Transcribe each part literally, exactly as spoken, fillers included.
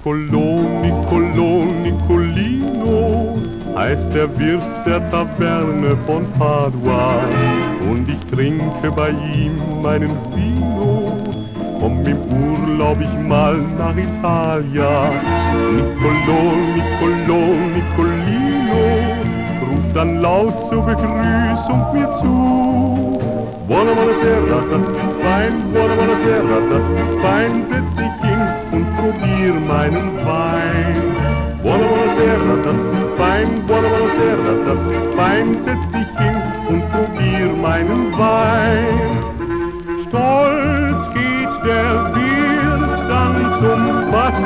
Niccolò, Niccolò, Niccolino heißt der Wirt der Taverne von Padua, und ich trinke bei ihm meinen Vino. Komm im Urlaub ich mal nach Italia. Niccolò, Niccolò, Niccolino ruft dann laut zur Begrüßung mir zu. Buona, buonasera, das ist fein, buona, buonasera, das ist fein, setz dich hin und probier meinen Wein. Buona, buonasera, das ist fein, buona, buonasera, das ist fein, setz dich hin und probier meinen Wein. Stolz geht der Wirt dann zum Fass,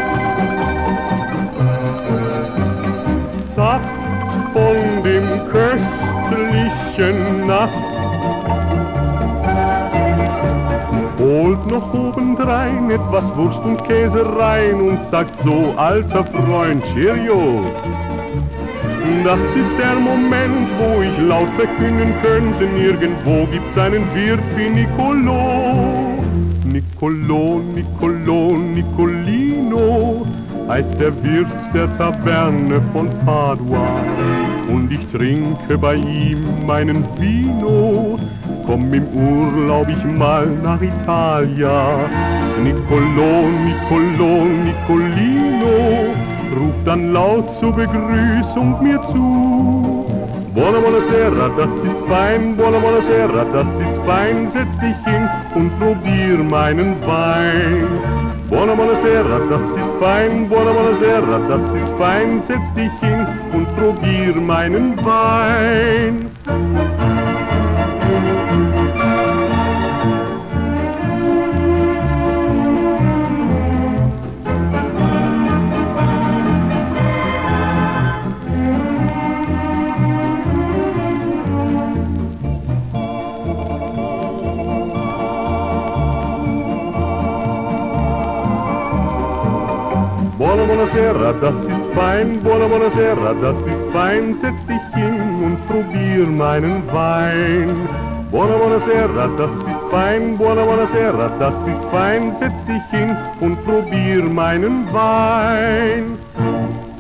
satt von dem köstlichen Nass, holt noch obendrein etwas Wurst und Käse rein und sagt so: alter Freund, Cheerio. Das ist der Moment, wo ich laut verkünden könnte: nirgendwo gibt's einen Wirt wie Niccolò. Niccolò, Niccolò, Niccolino heißt der Wirt der Taverne von Padua, und ich trinke bei ihm meinen Vino. Komm im Urlaub ich mal nach Italia. Niccolò, Niccolò, Niccolino ruft dann laut zur Begrüßung mir zu. Buona, buonasera, das ist fein, buona, buonasera, das ist fein, setz dich hin und probier meinen Wein. Buona, buonasera, das ist fein, buona, buonasera, das ist fein, setz dich hin und probier meinen Wein. Buona, buonasera, das ist fein, buona, buonasera, das ist fein, setz dich hin und probier meinen Wein. Buona, buonasera, das ist fein, buona, buonasera, das ist fein, setz dich hin und probier meinen Wein.